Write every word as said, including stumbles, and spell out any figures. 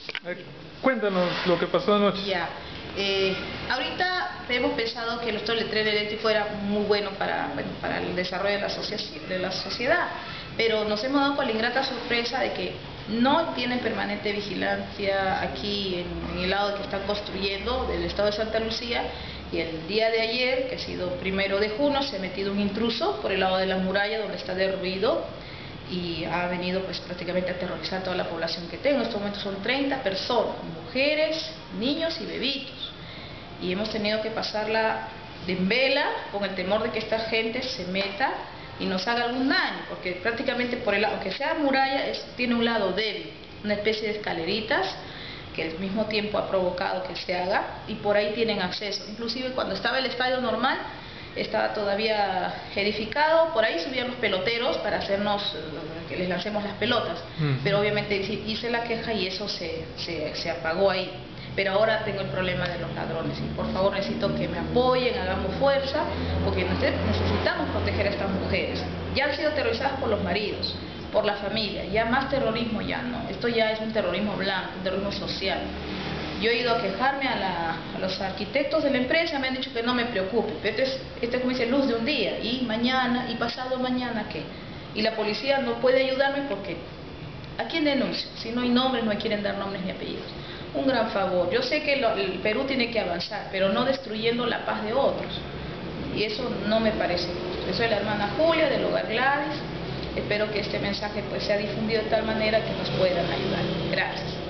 Eh, cuéntanos lo que pasó anoche. Ya. Eh, ahorita hemos pensado que nuestro letrero eléctrico era muy bueno para, bueno, para el desarrollo de la, de la sociedad, pero nos hemos dado con la ingrata sorpresa de que no tienen permanente vigilancia aquí en, en el lado que están construyendo del estado de Santa Lucía, y el día de ayer, que ha sido primero de junio, se ha metido un intruso por el lado de la muralla donde está derruido y ha venido pues prácticamente a aterrorizar a toda la población que tengo. En estos momentos son treinta personas, mujeres, niños y bebitos, y hemos tenido que pasarla de en vela con el temor de que esta gente se meta y nos haga algún daño, porque prácticamente por el lado, aunque sea muralla, es, tiene un lado débil, una especie de escaleritas que al mismo tiempo ha provocado que se haga, y por ahí tienen acceso. Inclusive cuando estaba el estadio normal, estaba todavía edificado, por ahí subían los peloteros para hacernos, que les lancemos las pelotas, uh-huh. Pero obviamente hice la queja y eso se, se, se apagó ahí. Pero ahora tengo el problema de los ladrones y por favor necesito que me apoyen, hagamos fuerza, porque necesitamos proteger a estas mujeres. Ya han sido terrorizadas por los maridos, por la familia, ya más terrorismo ya no, esto ya es un terrorismo blanco, un terrorismo social. Yo he ido a quejarme a, la, a los arquitectos de la empresa, me han dicho que no me preocupe, pero esto es, esto es como dice, luz de un día, y mañana, y pasado mañana, ¿qué? Y la policía no puede ayudarme porque, ¿a quién denuncio? Si no hay nombres, no quieren dar nombres ni apellidos. Un gran favor, yo sé que lo, el Perú tiene que avanzar, pero no destruyendo la paz de otros, y eso no me parece justo. Yo soy la hermana Julia del Hogar Gladys, espero que este mensaje pues sea difundido de tal manera que nos puedan ayudar. Gracias.